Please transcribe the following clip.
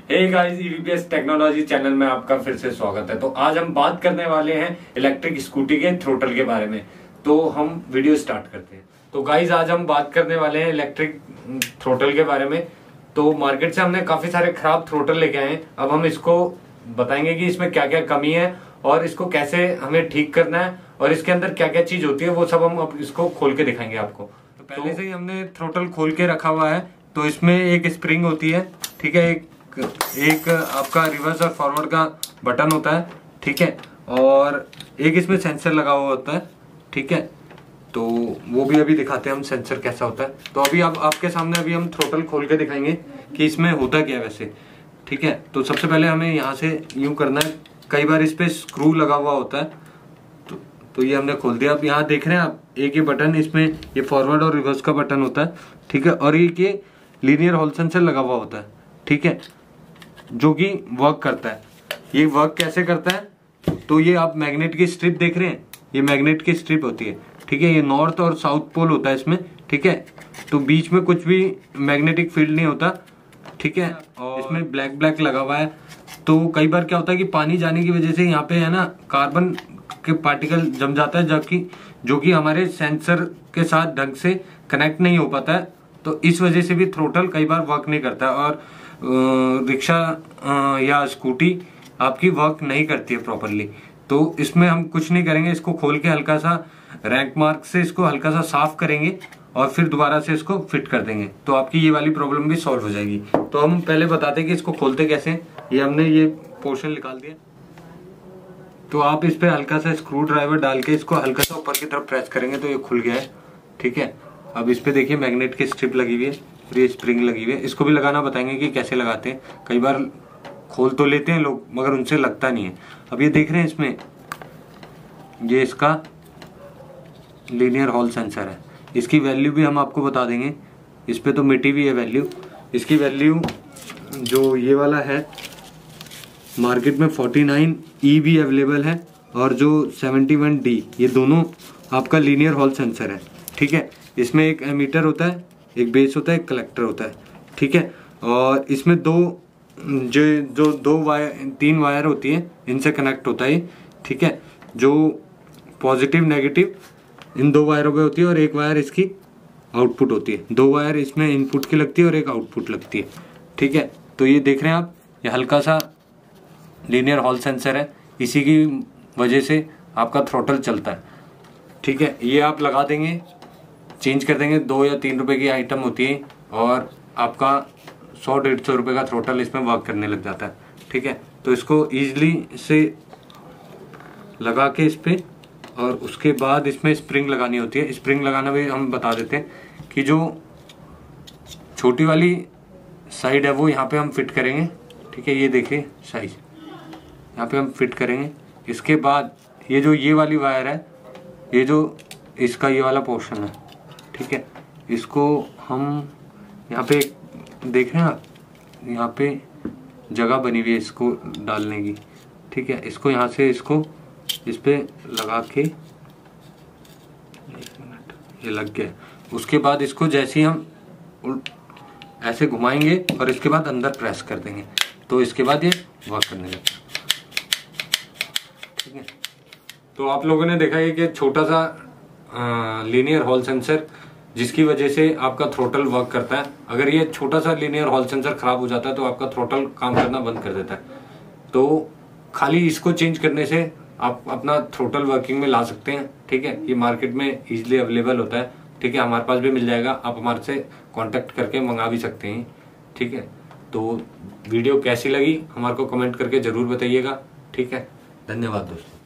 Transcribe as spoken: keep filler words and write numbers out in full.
हे guys, EVPS technology channel में आपका फिर से स्वागत है। तो आज हम बात करने वाले हैं इलेक्ट्रिक स्कूटी के थ्रोटल के बारे में। तो हम वीडियो स्टार्ट करते हैं। तो गाइस, आज हम बात करने वाले हैं इलेक्ट्रिक थ्रोटल के बारे में। तो मार्केट से हमने काफी सारे खराब थ्रोटल लेके आए हैं। अब हम इसको बताएंगे कि इसमें क्या क्या कमी है और इसको कैसे हमें ठीक करना है और इसके अंदर क्या क्या चीज होती है, वो सब हम अब इसको खोल के दिखाएंगे आपको। तो पहले से ही हमने थ्रोटल खोल के रखा हुआ है। तो इसमें एक स्प्रिंग होती है, ठीक है, एक एक आपका रिवर्स और फॉरवर्ड का बटन होता है, ठीक है, और एक इसमें सेंसर लगा हुआ होता है, ठीक है। तो वो भी अभी दिखाते हैं हम सेंसर कैसा होता है। तो अभी आप आपके सामने अभी हम थ्रोटल खोल के दिखाएंगे कि इसमें होता क्या है वैसे, ठीक है। तो सबसे पहले हमें यहाँ से यूं करना है। कई बार इस पे स्क्रू लगा हुआ होता है, तो, तो ये हमने खोल दिया। अब यहाँ देख रहे हैं आप, एक ये बटन, इसमें ये फॉरवर्ड और रिवर्स का बटन होता है, ठीक है, और एक ये लीनियर हॉल सेंसर लगा हुआ होता है, ठीक है, जो कि वर्क करता है। ये वर्क कैसे करता है, तो ये आप मैग्नेट की स्ट्रिप देख रहे हैं, ये मैग्नेट की स्ट्रिप होती है, ठीक है। ये नॉर्थ और साउथ पोल होता है इसमें, ठीक है। तो बीच में कुछ भी मैग्नेटिक फील्ड नहीं होता, ठीक है। और इसमें ब्लैक ब्लैक लगा हुआ है। तो कई बार क्या होता है कि पानी जाने की वजह से यहाँ पे है ना कार्बन के पार्टिकल जम जाता है, जबकि जो कि हमारे सेंसर के साथ ढंग से कनेक्ट नहीं हो पाता है। तो इस वजह से भी थ्रोटल कई बार वर्क नहीं करता है और रिक्शा या स्कूटी आपकी वर्क नहीं करती है प्रॉपरली। तो इसमें हम कुछ नहीं करेंगे, इसको खोल के हल्का सा रैंक मार्क से इसको हल्का सा साफ करेंगे और फिर दोबारा से इसको फिट कर देंगे। तो आपकी ये वाली प्रॉब्लम भी सॉल्व हो जाएगी। तो हम पहले बताते हैं कि इसको खोलते कैसे। ये हमने ये पोर्शन निकाल दिया। तो आप इस पे हल्का सा स्क्रू ड्राइवर डाल के इसको हल्का सा ऊपर की तरफ प्रेस करेंगे तो ये खुल गया है, ठीक है। अब इस पे देखिए मैग्नेट की स्ट्रिप लगी हुई है और ये स्प्रिंग लगी हुई है। इसको भी लगाना बताएंगे कि कैसे लगाते हैं। कई बार खोल तो लेते हैं लोग मगर उनसे लगता नहीं है। अब ये देख रहे हैं, इसमें ये इसका लीनियर हॉल सेंसर है। इसकी वैल्यू भी हम आपको बता देंगे। इस पे तो मिटी हुई है वैल्यू। इसकी वैल्यू जो ये वाला है मार्केट में उनचास ई भी अवेलेबल है और जो इकहत्तर डी, ये दोनों आपका लीनियर हॉल सेंसर है, ठीक है। इसमें एक एमीटर होता है, एक बेस होता है, एक कलेक्टर होता है, ठीक है। और इसमें दो जो जो दो वायर तीन वायर होती है, इनसे कनेक्ट होता है, ठीक है। जो पॉजिटिव नेगेटिव इन दो वायरों पे होती है और एक वायर इसकी आउटपुट होती है। दो वायर इसमें इनपुट की लगती है और एक आउटपुट लगती है, ठीक है। तो ये देख रहे हैं आप, ये हल्का सा लीनियर हॉल सेंसर है। इसी की वजह से आपका थ्रोटल चलता है, ठीक है। ये आप लगा देंगे, चेंज कर देंगे। दो या तीन रुपए की आइटम होती है और आपका सौ डेढ़ सौ रुपये का थ्रोटल इसमें वर्क करने लग जाता है, ठीक है। तो इसको ईजिली से लगा के इस पे, और उसके बाद इसमें स्प्रिंग लगानी होती है। स्प्रिंग लगाना भी हम बता देते हैं कि जो छोटी वाली साइड है वो यहाँ पे हम फिट करेंगे, ठीक है। ये देखिए साइज यहाँ पे हम फिट करेंगे। इसके बाद ये जो ये वाली वायर है, ये जो इसका ये वाला पोर्शन है, ठीक है, इसको हम यहाँ पे देख रहे हैं आप, यहाँ पे जगह बनी हुई है इसको डालने की, ठीक है। इसको यहाँ से इसको इस पे लगा के, एक मिनट, ये लग गया। उसके बाद इसको जैसे ही हम ऐसे घुमाएंगे और इसके बाद अंदर प्रेस कर देंगे तो इसके बाद ये वर्क करने लगेगा, ठीक है। तो आप लोगों ने देखा है कि छोटा सा लीनियर हॉल सेंसर जिसकी वजह से आपका थ्रोटल वर्क करता है। अगर ये छोटा सा लीनियर हॉल सेंसर खराब हो जाता है तो आपका थ्रोटल काम करना बंद कर देता है। तो खाली इसको चेंज करने से आप अपना थ्रोटल वर्किंग में ला सकते हैं, ठीक है। ये मार्केट में इजीली अवेलेबल होता है, ठीक है। हमारे पास भी मिल जाएगा, आप हमारे से कांटेक्ट करके मंगा भी सकते हैं, ठीक है। तो वीडियो कैसी लगी हमारे को कमेंट करके जरूर बताइएगा, ठीक है। धन्यवाद दोस्तों।